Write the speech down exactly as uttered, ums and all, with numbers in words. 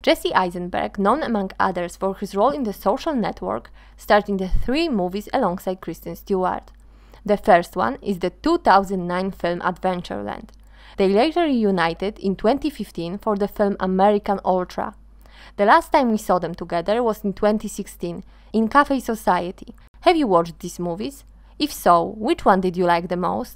Jesse Eisenberg, known among others for his role in The Social Network, starred in the three movies alongside Kristen Stewart. The first one is the two thousand nine film Adventureland. They later reunited in twenty fifteen for the film American Ultra. The last time we saw them together was in twenty sixteen, in Cafe Society. Have you watched these movies? If so, which one did you like the most?